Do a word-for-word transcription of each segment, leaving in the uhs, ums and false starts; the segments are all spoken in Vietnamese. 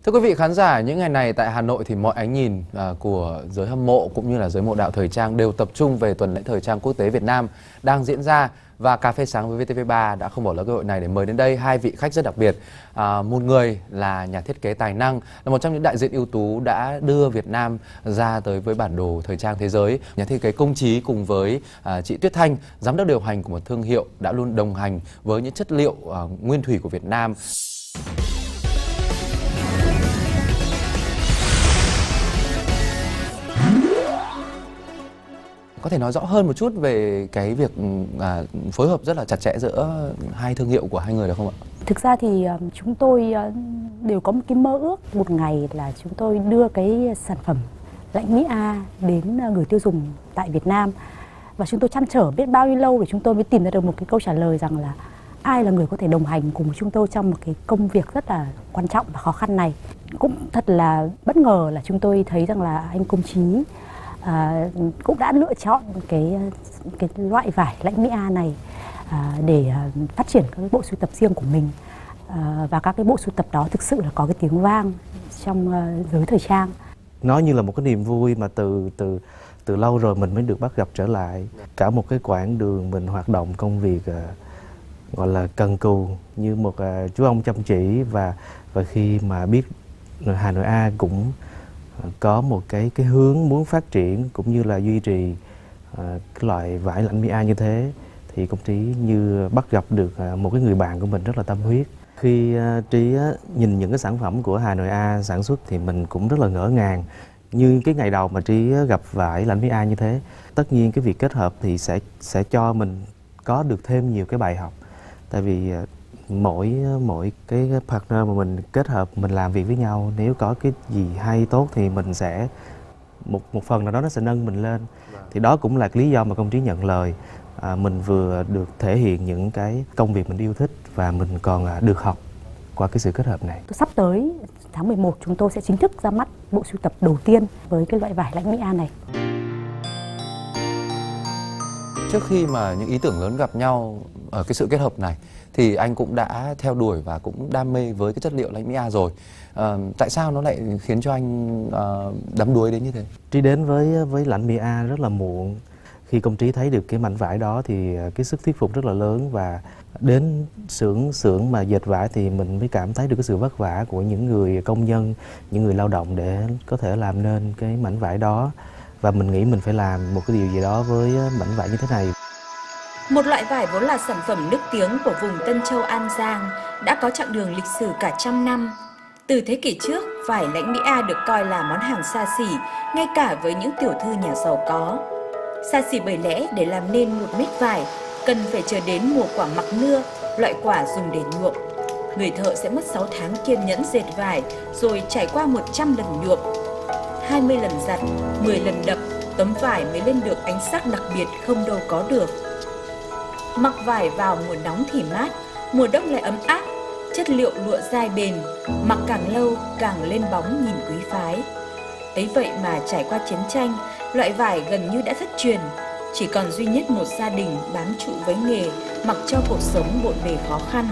Thưa quý vị khán giả, những ngày này tại Hà Nội thì mọi ánh nhìn à, của giới hâm mộ cũng như là giới mộ đạo thời trang đều tập trung về tuần lễ thời trang quốc tế Việt Nam đang diễn ra, và Cà phê sáng với vê tê vê ba đã không bỏ lỡ cơ hội này để mời đến đây hai vị khách rất đặc biệt. À, một người là nhà thiết kế tài năng, là một trong những đại diện ưu tú đã đưa Việt Nam ra tới với bản đồ thời trang thế giới. Nhà thiết kế công trí cùng với à, chị Tuyết Thanh, giám đốc điều hành của một thương hiệu đã luôn đồng hành với những chất liệu à, nguyên thủy của Việt Nam. Có thể nói rõ hơn một chút về cái việc à, phối hợp rất là chặt chẽ giữa hai thương hiệu của hai người được không ạ? Thực ra thì chúng tôi đều có một cái mơ ước một ngày là chúng tôi đưa cái sản phẩm Lãnh Mỹ A đến người tiêu dùng tại Việt Nam. Và chúng tôi trăn trở biết bao nhiêu lâu để chúng tôi mới tìm ra được một cái câu trả lời rằng là ai là người có thể đồng hành cùng chúng tôi trong một cái công việc rất là quan trọng và khó khăn này. Cũng thật là bất ngờ là chúng tôi thấy rằng là anh Công Trí À, cũng đã lựa chọn cái cái loại vải Lãnh Mỹ A này à, để à, phát triển các cái bộ sưu tập riêng của mình, à, và các cái bộ sưu tập đó thực sự là có cái tiếng vang trong uh, giới thời trang. Nó như là một cái niềm vui mà từ từ từ lâu rồi mình mới được bắt gặp trở lại. Cả một cái quãng đường mình hoạt động công việc uh, gọi là cần cù như một uh, chú ông chăm chỉ, và và khi mà biết Hà Nội A cũng có một cái cái hướng muốn phát triển cũng như là duy trì uh, cái loại vải Lãnh Mỹ A như thế, thì Công Trí như bắt gặp được uh, một cái người bạn của mình rất là tâm huyết. Khi uh, Trí uh, nhìn những cái sản phẩm của Hà Nội A sản xuất thì mình cũng rất là ngỡ ngàng. Như cái ngày đầu mà Trí uh, gặp vải Lãnh Mỹ A như thế, tất nhiên cái việc kết hợp thì sẽ sẽ cho mình có được thêm nhiều cái bài học. Tại vì uh, mỗi mỗi cái partner mà mình kết hợp mình làm việc với nhau, nếu có cái gì hay tốt thì mình sẽ một một phần nào đó nó sẽ nâng mình lên. Thì đó cũng là cái lý do mà Công Trí nhận lời. À, mình vừa được thể hiện những cái công việc mình yêu thích và mình còn à, được học qua cái sự kết hợp này. Sắp tới tháng mười một chúng tôi sẽ chính thức ra mắt bộ sưu tập đầu tiên với cái loại vải Lãnh Mỹ A này. Trước khi mà những ý tưởng lớn gặp nhau ở cái sự kết hợp này thì anh cũng đã theo đuổi và cũng đam mê với cái chất liệu Lãnh Mỹ A rồi. À, tại sao nó lại khiến cho anh uh, đắm đuối đến như thế? Trí đến với với Lãnh Mỹ A rất là muộn. Khi Công Trí thấy được cái mảnh vải đó thì cái sức thuyết phục rất là lớn, và đến xưởng xưởng mà dệt vải thì mình mới cảm thấy được cái sự vất vả của những người công nhân, những người lao động để có thể làm nên cái mảnh vải đó. Và mình nghĩ mình phải làm một cái điều gì đó với mảnh vải như thế này. Một loại vải vốn là sản phẩm nức tiếng của vùng Tân Châu An Giang đã có chặng đường lịch sử cả trăm năm. Từ thế kỷ trước, vải Lãnh Mỹ A được coi là món hàng xa xỉ, ngay cả với những tiểu thư nhà giàu có. Xa xỉ bởi lẽ để làm nên một mét vải, cần phải chờ đến mùa quả mặc nưa, loại quả dùng để nhuộm. Người thợ sẽ mất sáu tháng kiên nhẫn dệt vải, rồi trải qua một trăm lần nhuộm, hai mươi lần giặt, mười lần đập, tấm vải mới lên được ánh sắc đặc biệt không đâu có được. Mặc vải vào mùa nóng thì mát, mùa đông lại ấm áp, chất liệu lụa dai bền, mặc càng lâu càng lên bóng nhìn quý phái. Ấy vậy mà trải qua chiến tranh, loại vải gần như đã thất truyền, chỉ còn duy nhất một gia đình bám trụ với nghề, mặc cho cuộc sống bộn bề khó khăn.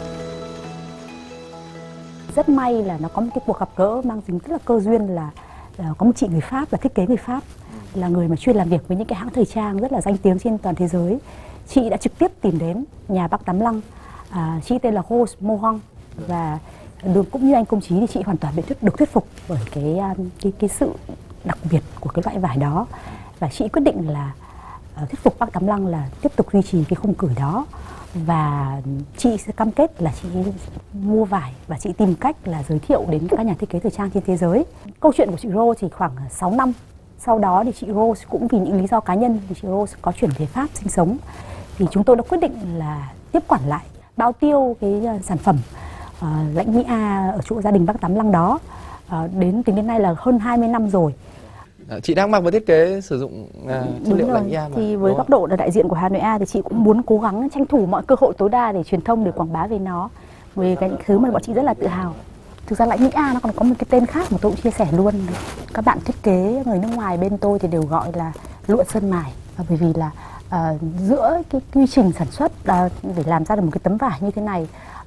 Rất may là nó có một cái cuộc gặp gỡ mang tính rất là cơ duyên, là uh, có một chị người Pháp là thiết kế người Pháp, là người mà chuyên làm việc với những cái hãng thời trang rất là danh tiếng trên toàn thế giới. Chị đã trực tiếp tìm đến nhà bác Tám Lăng. À, chị tên là Rose Mohang, và được cũng như anh Công Trí thì chị hoàn toàn bị thuyết, được thuyết phục bởi cái, cái cái sự đặc biệt của cái loại vải đó, và chị quyết định là uh, thuyết phục bác Tám Lăng là tiếp tục duy trì cái khung cửi đó, và chị sẽ cam kết là chị mua vải và chị tìm cách là giới thiệu đến các nhà thiết kế thời trang trên thế giới. Câu chuyện của chị Rose thì khoảng sáu năm sau đó thì chị Rose cũng vì những lý do cá nhân thì chị Rose có chuyển về Pháp sinh sống. Thì chúng tôi đã quyết định là tiếp quản lại bao tiêu cái sản phẩm uh, Lãnh Mỹ A ở chỗ gia đình bác Tám Lăng đó. Uh, đến tính đến nay là hơn hai mươi năm rồi. Chị đang mặc và thiết kế sử dụng uh, chất liệu Lãnh Mỹ A mà. Thì với góc độ là đại diện của Hà Nội A thì chị cũng muốn cố gắng tranh thủ mọi cơ hội tối đa để truyền thông, để quảng bá về nó, về cái thứ mà bọn chị rất là tự hào. Thực ra Lãnh Mỹ A nó còn có một cái tên khác mà tôi cũng chia sẻ luôn. Các bạn thiết kế người nước ngoài bên tôi thì đều gọi là lụa sơn mài, bởi vì là uh, giữa cái quy trình sản xuất uh, để làm ra được một cái tấm vải như thế này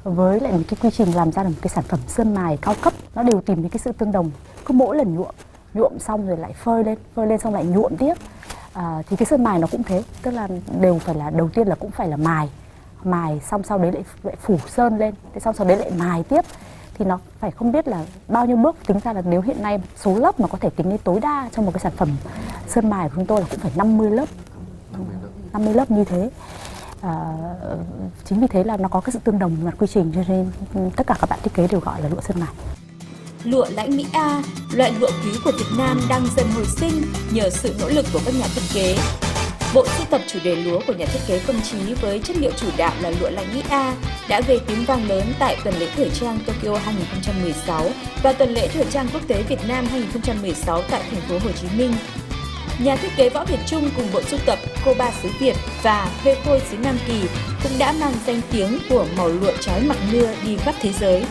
với lại một cái quy trình làm ra được một cái sản phẩm sơn mài cao cấp, nó đều tìm đến cái sự tương đồng. Cứ mỗi lần nhuộm, nhuộm xong rồi lại phơi lên, phơi lên xong lại nhuộm tiếp. À, thì cái sơn mài nó cũng thế, tức là đều phải là đầu tiên là cũng phải là mài, mài xong sau đấy lại, lại phủ sơn lên, thế xong sau đấy lại mài tiếp. Thì nó phải không biết là bao nhiêu bước, tính ra là nếu hiện nay số lớp mà có thể tính đến tối đa trong một cái sản phẩm sơn mài của chúng tôi là cũng phải năm mươi lớp, năm mươi lớp như thế. À, chính vì thế là nó có cái sự tương đồng mặt quy trình, cho nên tất cả các bạn thiết kế đều gọi là lụa sơn mài. Lụa Lãnh Mỹ A, loại lụa quý của Việt Nam đang dần hồi sinh nhờ sự nỗ lực của các nhà thiết kế. Bộ sưu tập chủ đề lúa của nhà thiết kế Công Trí với chất liệu chủ đạo là lụa Lãnh Mỹ A đã gây tiếng vang lớn tại tuần lễ thời trang Tokyo hai không một sáu và tuần lễ thời trang quốc tế Việt Nam hai không một sáu tại thành phố Hồ Chí Minh. Nhà thiết kế Võ Việt Trung cùng bộ sưu tập Cô Ba xứ Việt và Huê Khôi xứ Nam Kỳ cũng đã mang danh tiếng của màu lụa chói mặc mưa đi khắp thế giới.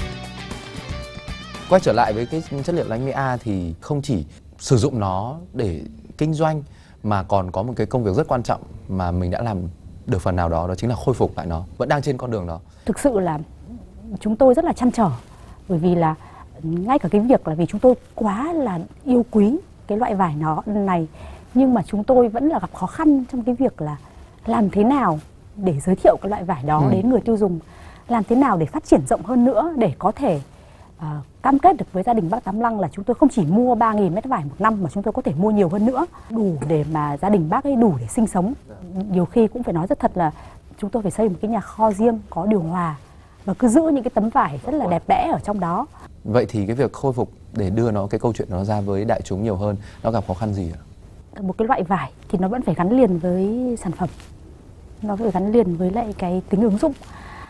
Quay trở lại với cái chất liệu Lãnh Mỹ A thì không chỉ sử dụng nó để kinh doanh mà còn có một cái công việc rất quan trọng mà mình đã làm được phần nào đó, đó chính là khôi phục lại nó, vẫn đang trên con đường đó. Thực sự là chúng tôi rất là trăn trở, bởi vì là ngay cả cái việc là vì chúng tôi quá là yêu quý cái loại vải nó này, nhưng mà chúng tôi vẫn là gặp khó khăn trong cái việc là làm thế nào để giới thiệu cái loại vải đó ừ. đến người tiêu dùng, làm thế nào để phát triển rộng hơn nữa để có thể uh, cam kết được với gia đình bác Tám Lăng là chúng tôi không chỉ mua ba nghìn mét vải một năm mà chúng tôi có thể mua nhiều hơn nữa, đủ để mà gia đình bác ấy đủ để sinh sống. Nhiều khi cũng phải nói rất thật là chúng tôi phải xây một cái nhà kho riêng có điều hòa và cứ giữ những cái tấm vải rất là đẹp đẽ ở trong đó. Vậy thì cái việc khôi phục để đưa nó cái câu chuyện nó ra với đại chúng nhiều hơn, nó gặp khó khăn gì ạ? Một cái loại vải thì nó vẫn phải gắn liền với sản phẩm, nó phải gắn liền với lại cái tính ứng dụng,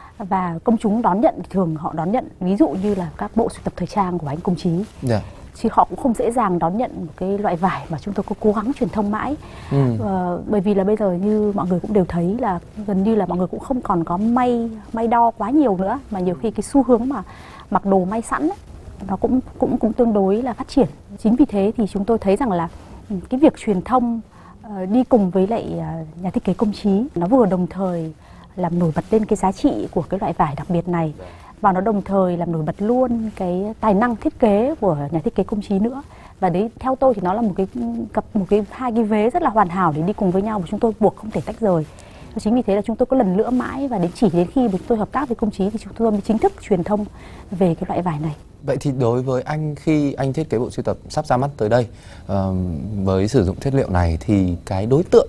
và công chúng đón nhận thường họ đón nhận ví dụ như là các bộ sưu tập thời trang của anh Công Trí. Yeah. Chứ họ cũng không dễ dàng đón nhận một cái loại vải mà chúng tôi có cố gắng truyền thông mãi. Ừ. Ờ, bởi vì là bây giờ như mọi người cũng đều thấy là gần như là mọi người cũng không còn có may may đo quá nhiều nữa, mà nhiều khi cái xu hướng mà mặc đồ may sẵn ấy, nó cũng cũng cũng tương đối là phát triển. Chính vì thế thì chúng tôi thấy rằng là cái việc truyền thông uh, đi cùng với lại uh, nhà thiết kế Công Trí, nó vừa đồng thời làm nổi bật lên cái giá trị của cái loại vải đặc biệt này, và nó đồng thời làm nổi bật luôn cái tài năng thiết kế của nhà thiết kế Công Trí nữa. Và đấy, theo tôi thì nó là một cái cặp một cái hai cái vế rất là hoàn hảo để đi cùng với nhau, và chúng tôi buộc không thể tách rời. Chính vì thế là chúng tôi có lần nữa mãi, và đến chỉ đến khi chúng tôi hợp tác với Công Trí thì chúng tôi mới chính thức truyền thông về cái loại vải này. Vậy thì đối với anh, khi anh thiết kế bộ sưu tập sắp ra mắt tới đây uh, với sử dụng chất liệu này, thì cái đối tượng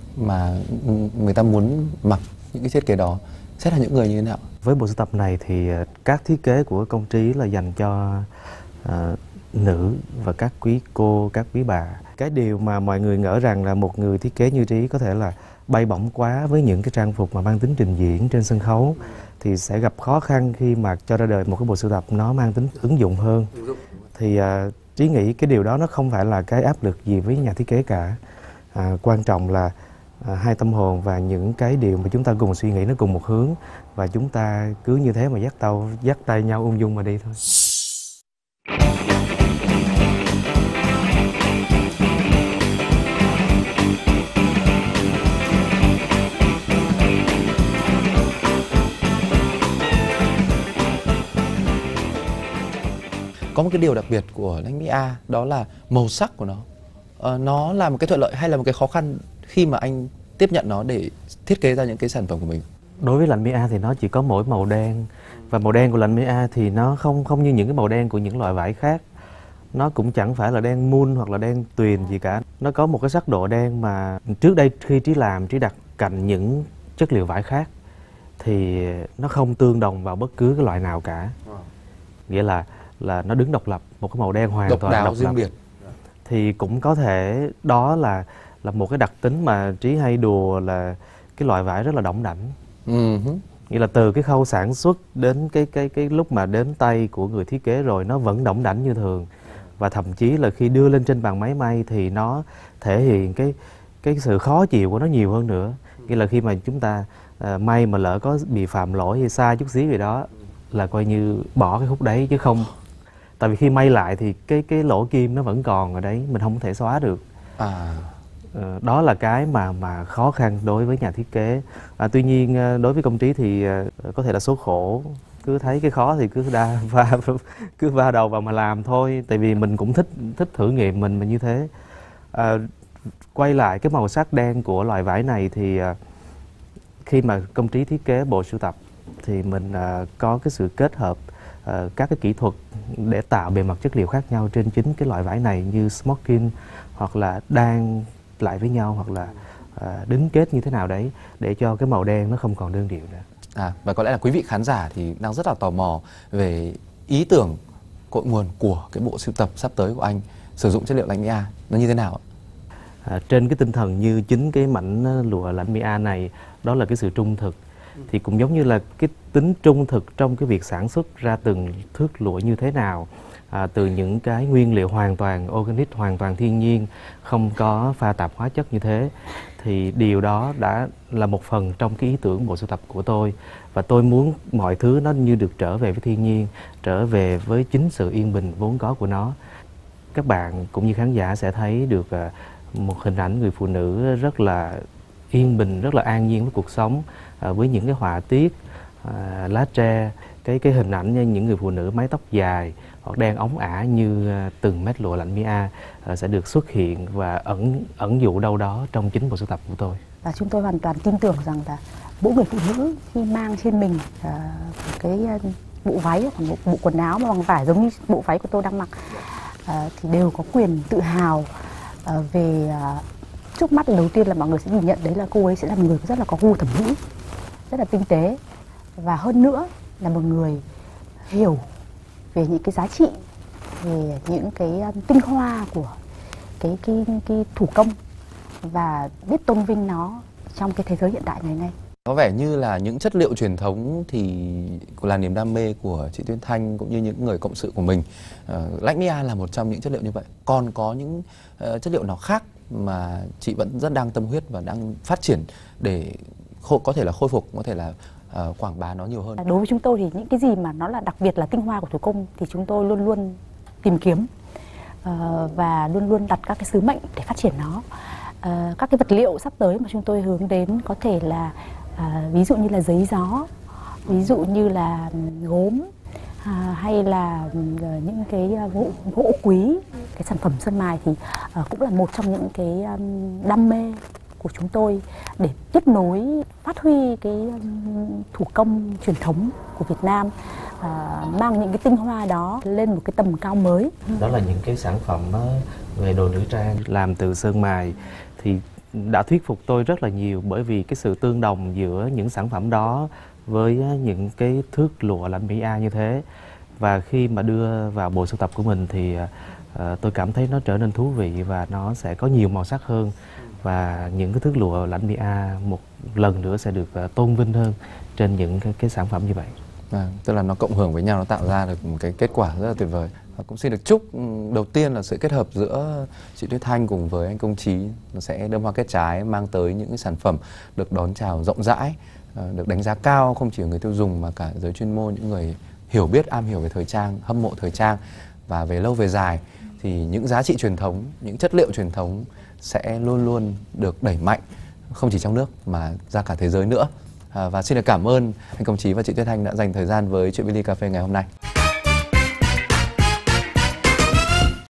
mà người ta muốn mặc những cái thiết kế đó sẽ là những người như thế nào? Với bộ sưu tập này thì các thiết kế của Công Trí là dành cho uh, nữ và các quý cô, các quý bà. Cái điều mà mọi người ngỡ rằng là một người thiết kế như Trí có thể là bay bổng quá với những cái trang phục mà mang tính trình diễn trên sân khấu, thì sẽ gặp khó khăn khi mà cho ra đời một cái bộ sưu tập nó mang tính ứng dụng hơn. Thì uh, Trí nghĩ cái điều đó nó không phải là cái áp lực gì với nhà thiết kế cả. À, quan trọng là à, hai tâm hồn và những cái điều mà chúng ta cùng suy nghĩ nó cùng một hướng, và chúng ta cứ như thế mà dắt tàu dắt tay nhau ung dung mà đi thôi. Có một cái điều đặc biệt của Lãnh Mỹ A, đó là màu sắc của nó. Ờ, nó là một cái thuận lợi hay là một cái khó khăn khi mà anh tiếp nhận nó để thiết kế ra những cái sản phẩm của mình? Đối với Lãnh Mỹ A thì nó chỉ có mỗi màu đen, và màu đen của Lãnh Mỹ A thì nó không không như những cái màu đen của những loại vải khác. Nó cũng chẳng phải là đen mun hoặc là đen tuyền gì cả. Nó có một cái sắc độ đen mà trước đây khi Trí làm, Trí đặt cạnh những chất liệu vải khác thì nó không tương đồng vào bất cứ cái loại nào cả. Nghĩa là là nó đứng độc lập, một cái màu đen hoàn độc toàn đáo, độc riêng lập. biệt. Thì cũng có thể đó là là một cái đặc tính mà Trí hay đùa là cái loại vải rất là đỏng đảnh. Uh-huh. Nghĩa là từ cái khâu sản xuất đến cái cái cái lúc mà đến tay của người thiết kế rồi nó vẫn đỏng đảnh như thường, và thậm chí là khi đưa lên trên bàn máy may thì nó thể hiện cái cái sự khó chịu của nó nhiều hơn nữa. Nghĩa là khi mà chúng ta uh, may mà lỡ có bị phạm lỗi hay sai chút xíu gì đó là coi như bỏ cái khúc đấy, chứ không, tại vì khi may lại thì cái cái lỗ kim nó vẫn còn ở đấy, mình không thể xóa được. À. Ờ, đó là cái mà mà khó khăn đối với nhà thiết kế. À, tuy nhiên ờ, đối với công trí thì ờ, có thể là số khổ, cứ thấy cái khó thì cứ đa va cứ va đầu vào mà làm thôi, tại vì mình cũng thích thích thử nghiệm mình mà như thế. À, quay lại cái màu sắc đen của loại vải này thì à, khi mà công trí thiết kế bộ sưu tập thì mình à, có cái sự kết hợp à, các cái kỹ thuật để tạo bề mặt chất liệu khác nhau trên chính cái loại vải này, như smoking hoặc là đan lại với nhau, hoặc là à, đính kết như thế nào đấy để cho cái màu đen nó không còn đơn điệu nữa. À, và có lẽ là quý vị khán giả thì đang rất là tò mò về ý tưởng cội nguồn của cái bộ sưu tập sắp tới của anh sử dụng chất liệu lạnh Mia nó như thế nào ạ? À, trên cái tinh thần như chính cái mảnh lụa lạnh Mia này, đó là cái sự trung thực, thì cũng giống như là cái tính trung thực trong cái việc sản xuất ra từng thước lụa như thế nào, à, từ những cái nguyên liệu hoàn toàn organic, hoàn toàn thiên nhiên, không có pha tạp hóa chất như thế, thì điều đó đã là một phần trong cái ý tưởng bộ sưu tập của tôi. Và tôi muốn mọi thứ nó như được trở về với thiên nhiên, trở về với chính sự yên bình vốn có của nó. Các bạn cũng như khán giả sẽ thấy được à, một hình ảnh người phụ nữ rất là yên bình, rất là an nhiên với cuộc sống, à, với những cái họa tiết à, lá tre, cái cái hình ảnh như những người phụ nữ mái tóc dài hoặc đen óng ả như à, từng mét lụa lạnh Mia à, sẽ được xuất hiện và ẩn ẩn dụ đâu đó trong chính bộ sưu tập của tôi. Và chúng tôi hoàn toàn tin tưởng rằng là mỗi người phụ nữ khi mang trên mình à, cái bộ váy hoặc bộ, bộ quần áo mà bằng vải giống như bộ váy của tôi đang mặc à, thì đều có quyền tự hào à, về à, trước mắt đầu tiên là mọi người sẽ nhìn nhận đấy là cô ấy sẽ là một người rất là có gu thẩm mỹ, rất là tinh tế, và hơn nữa là một người hiểu về những cái giá trị, về những cái tinh hoa của cái cái cái thủ công và biết tôn vinh nó trong cái thế giới hiện đại ngày nay. Có vẻ như là những chất liệu truyền thống thì là niềm đam mê của chị Tuyết Thanh cũng như những người cộng sự của mình. Uh, lạnh Mia là một trong những chất liệu như vậy. Còn có những uh, chất liệu nào khác mà chị vẫn rất đang tâm huyết và đang phát triển để khô, có thể là khôi phục, có thể là uh, quảng bá nó nhiều hơn? Đối với chúng tôi thì những cái gì mà nó là đặc biệt là tinh hoa của thủ công thì chúng tôi luôn luôn tìm kiếm uh, và luôn luôn đặt các cái sứ mệnh để phát triển nó. Uh, các cái vật liệu sắp tới mà chúng tôi hướng đến có thể là uh, ví dụ như là giấy gió, ví dụ như là gốm, uh, hay là uh, những cái gỗ, gỗ quý, cái sản phẩm sơn mài thì uh, cũng là một trong những cái um, đam mê của chúng tôi để tiếp nối, phát huy cái um, thủ công truyền thống của Việt Nam, uh, mang những cái tinh hoa đó lên một cái tầm cao mới. Đó là những cái sản phẩm về đồ nữ trang làm từ sơn mài thì đã thuyết phục tôi rất là nhiều, bởi vì cái sự tương đồng giữa những sản phẩm đó với những cái thước lụa lạnh Mia như thế. Và khi mà đưa vào bộ sưu tập của mình thì uh, tôi cảm thấy nó trở nên thú vị và nó sẽ có nhiều màu sắc hơn, và những cái thước lụa lạnh Mia một lần nữa sẽ được uh, tôn vinh hơn trên những cái, cái sản phẩm như vậy. À, tức là nó cộng hưởng với nhau, nó tạo ra được một cái kết quả rất là tuyệt vời. Và cũng xin được chúc đầu tiên là sự kết hợp giữa chị Tuyết Thanh cùng với anh Công Trí nó sẽ đơm hoa kết trái, mang tới những cái sản phẩm được đón chào rộng rãi, được đánh giá cao không chỉ ở người tiêu dùng mà cả giới chuyên môn, những người hiểu biết, am hiểu về thời trang, hâm mộ thời trang. Và về lâu về dài thì những giá trị truyền thống, những chất liệu truyền thống sẽ luôn luôn được đẩy mạnh, không chỉ trong nước mà ra cả thế giới nữa. À, và xin được cảm ơn anh Công Trí và chị Tuyết Thanh đã dành thời gian với Chuyện Billy Cà phê ngày hôm nay.